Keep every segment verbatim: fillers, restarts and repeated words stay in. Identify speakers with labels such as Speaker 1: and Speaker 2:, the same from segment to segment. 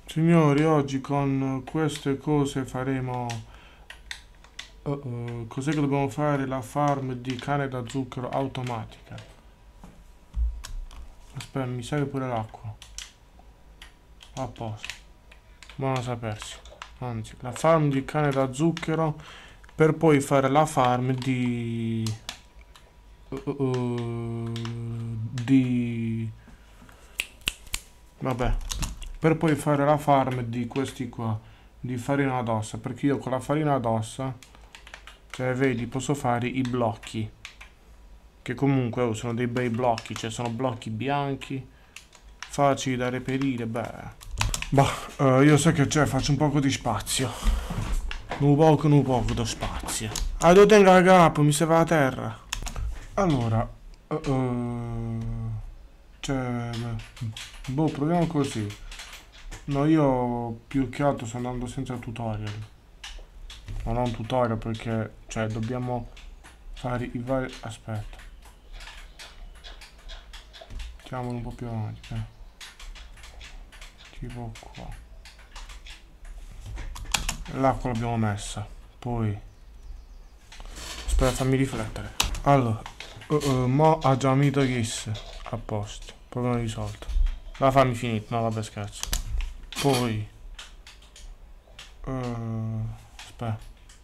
Speaker 1: Signori, oggi con queste cose faremo... Uh, uh, cos'è che dobbiamo fare? La farm di canne da zucchero automatica. Aspetta, mi serve pure l'acqua. A posto. Buono a sapersi. Anzi, la farm di canne da zucchero per poi fare la farm di... Uh, uh, di... Vabbè. Per poi fare la farm di questi qua. Di farina d'ossa. Perché io con la farina d'ossa... Cioè, vedi, posso fare i blocchi. Che comunque oh, sono dei bei blocchi. Cioè, sono blocchi bianchi. Facili da reperire. Beh. Bah, uh, io so che c'è, faccio un poco di spazio. Un poco, un poco di spazio. Ah, devo tenere la capo, mi serve la terra. Allora. Uh, uh, cioè, boh, proviamo così. No, io più che altro sto andando senza tutorial. Ma non tutorial perché, cioè, dobbiamo fare i vari... Aspetta. Mettiamolo un po' più avanti, eh. Tipo qua. L'acqua l'abbiamo messa. Poi... Aspetta, fammi riflettere. Allora, uh, uh, mo ha già unito chissà. A posto. Problema risolto. La fammi finire. No, vabbè, scherzo. Poi... Uh, aspetta.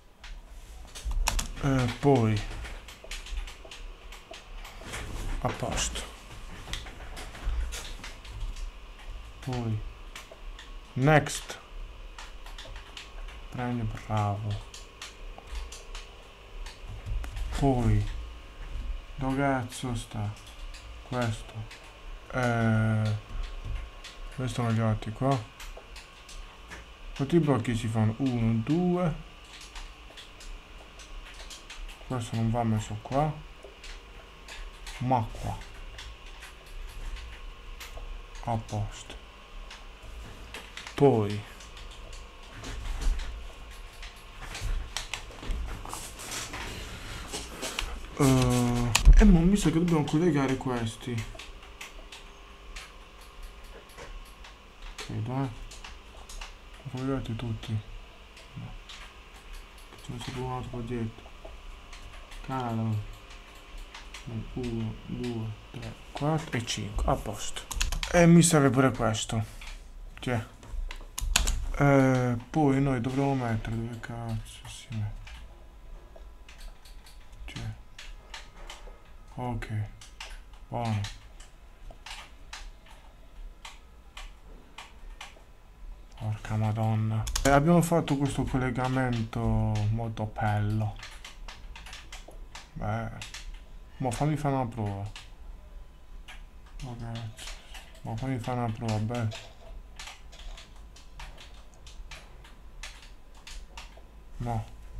Speaker 1: Uh, poi... A posto. Poi... Next. Prendi, bravo. Poi... Dove cazzo sta? Questo. Eh... Dove sono gli altri qua? Quanti blocchi si fanno? Uno, due. Questo non va messo qua. Ma qua. A posto. Poi. Uh, e mo mi sa che dobbiamo collegare questi. Ok, dai. Collegati tutti. No. Ce ne serve un altro qua dietro. Calo. uno, due, tre, quattro e cinque. A posto. E mi serve pure questo. Cioè. Eh, poi noi dovremo mettere dove cazzo si mette. Cioè. Ok. Buono. Porca madonna. E abbiamo fatto questo collegamento molto bello. Beh. Mo fammi fare una prova. Oh cazzo. Mo fammi fare una prova, beh. No.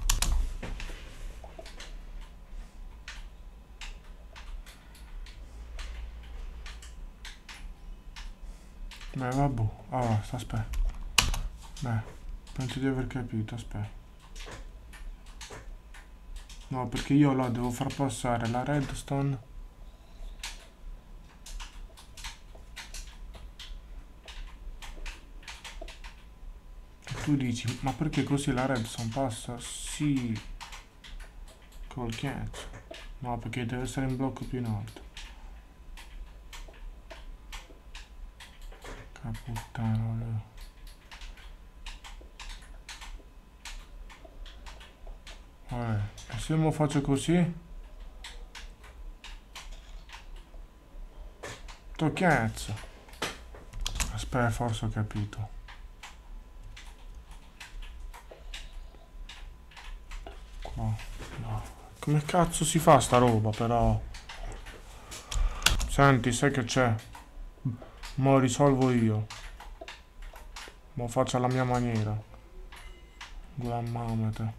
Speaker 1: Beh, vabbè. Allora, aspetta. Beh, penso di aver capito, aspetta. No, perché io là devo far passare la redstone. E tu dici, ma perché così la redstone passa? Sì. Col cazzo. No, perché deve essere in blocco più in alto. Caputtano. Vabbè, e se lo faccio così? To cazzo. Aspetta, forse ho capito. Qua. No. Come cazzo si fa sta roba però? Senti, sai che c'è? Mo risolvo io. Mo faccio alla mia maniera. Glammamete.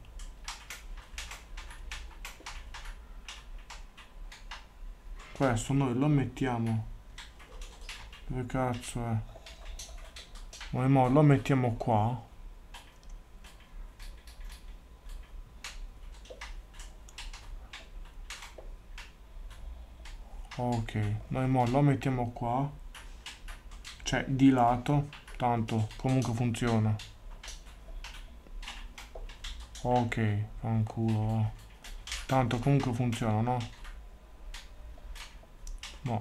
Speaker 1: Questo noi lo mettiamo. Dove cazzo è? Noi mo lo mettiamo qua. Ok, noi mo lo mettiamo qua. Cioè di lato. Tanto comunque funziona. Ok, fanculo. Tanto comunque funziona, no? No.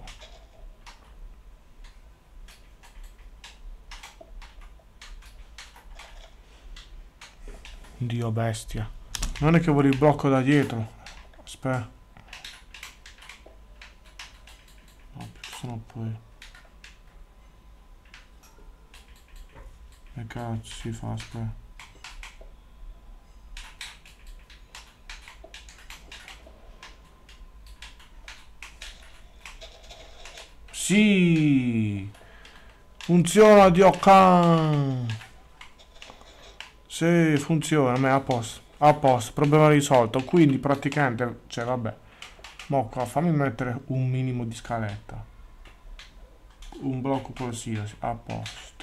Speaker 1: Dio bestia. Non è che vuole il blocco da dietro. Aspetta. No, perché sono poi... Che cazzo si fa? Aspetta. Sì! Funziona, Dio can! Sì, funziona, ma è a posto. A posto, problema risolto. Quindi praticamente, cioè vabbè. Mo qua fammi mettere un minimo di scaletta. Un blocco qualsiasi, a posto.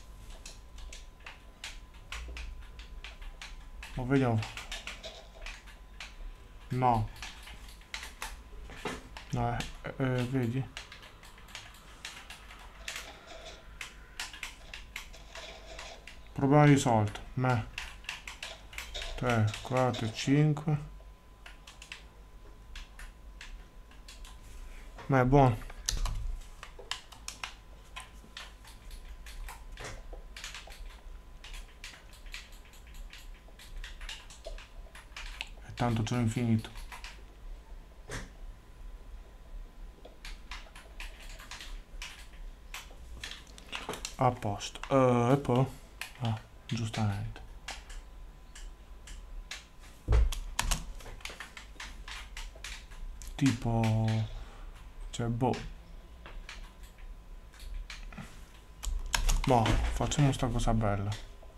Speaker 1: Ma vediamo. No. No, eh, eh, vedi? Problema risolto. Me. tre, quattro, cinque. Ma è buono. E tanto c'è infinito. A posto. Uh, e poi? Ah, giustamente. Tipo... Cioè, boh. Boh, facciamo sta cosa bella.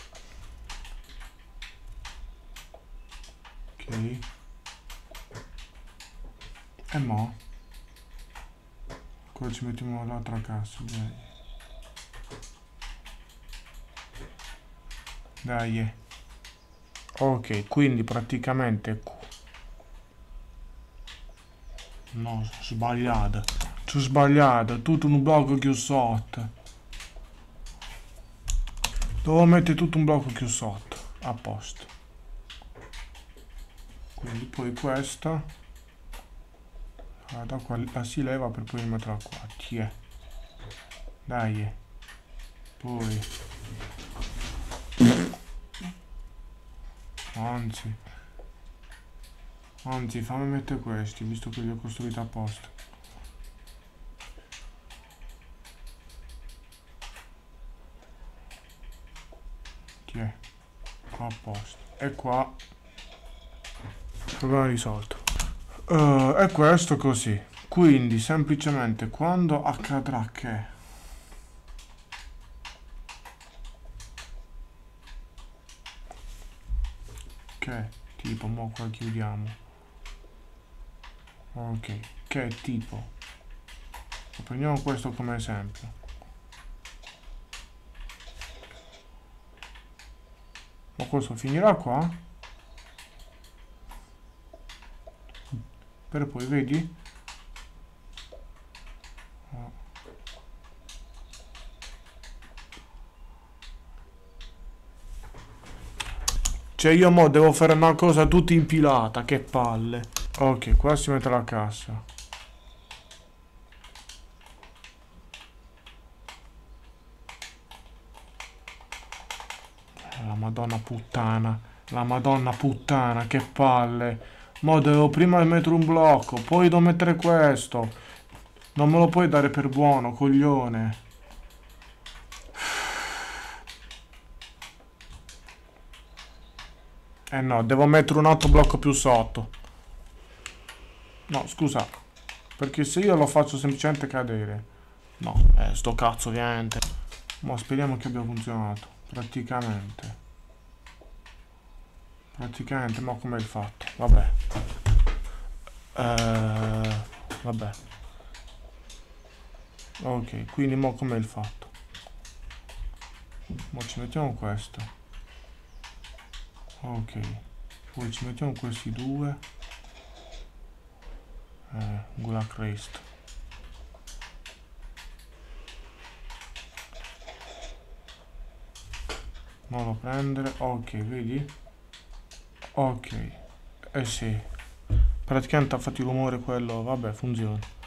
Speaker 1: Ok. E mo? Qua ci mettiamo l'altra cassa, dai. Dai. Ok, quindi praticamente... No, ho sbagliato. Ci ho sbagliato, tutto un blocco chiù sotto. Devo mettere tutto un blocco chiù sotto. A posto. Quindi poi questa. Da qua la si leva per poi metterla qua. Tiè. Dai. Poi. Anzi. Anzi, fammi mettere questi, visto che li ho costruiti apposta. Tiè. A posto. E qua. Problema risolto. Uh, e questo così. Quindi semplicemente quando accadrà che che tipo mo qua chiudiamo. Ok, che tipo prendiamo questo come esempio. Ma questo finirà qua per poi vedi. Cioè io mo devo fare una cosa tutta impilata, che palle. Ok, qua si mette la cassa. La madonna puttana. La madonna puttana, che palle. Mo devo prima mettere un blocco, poi devo mettere questo. Non me lo puoi dare per buono, coglione. Eh no, devo mettere un altro blocco più sotto. No, scusa. Perché se io lo faccio semplicemente cadere. No, eh, sto cazzo ovviamente. Ma speriamo che abbia funzionato. Praticamente. Praticamente, ma come il fatto? Vabbè. Eh, vabbè. Ok, quindi mo come il fatto? Mo ci mettiamo questo. Ok, poi ci mettiamo questi due. Eh, Gula Christ. non lo prendere, ok, vedi? Ok, eh sì, praticamente ha fatto il rumore quello, vabbè, funziona.